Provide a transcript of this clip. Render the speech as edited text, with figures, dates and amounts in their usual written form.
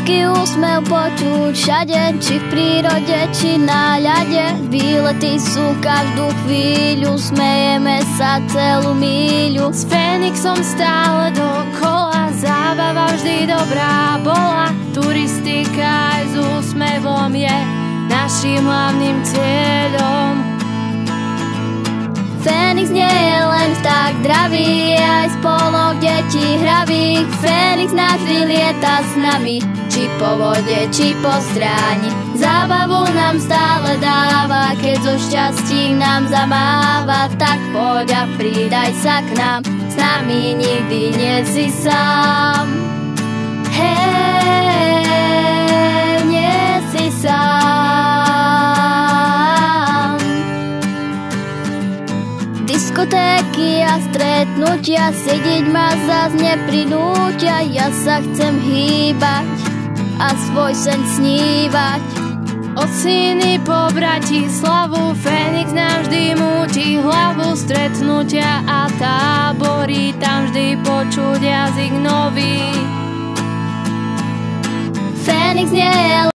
Ľudský úsmev počuť všade, či v prírode, či na ľade. Výlety sú každú chvíľu, smejeme sa celú míľu. S Fénixom stále dokola, zábava vždy dobrá bola. Turistika aj s úsmevom je naším hlavným cieľom. Fénix nie je len vták dravý, je aj spolok detí hravých. Fénix navždy lieta s nami, či po vode, či po stráni. Zábavu nám stále dáva, keď zo šťastí nám zamáva. Tak poď a pridaj sa k nám, s nami nikdy nie si sám. Hej, nie si sám. Diskotéky a stretnutia, sedieť ma zas neprinútia. Ja sa chcem hýbať a svoj sen snívať. Od syny po Bratislavu, Fénix nám vždy múti hlavu. Stretnutia a tábory, tam vždy počuť jazyk nový. Fénix nie je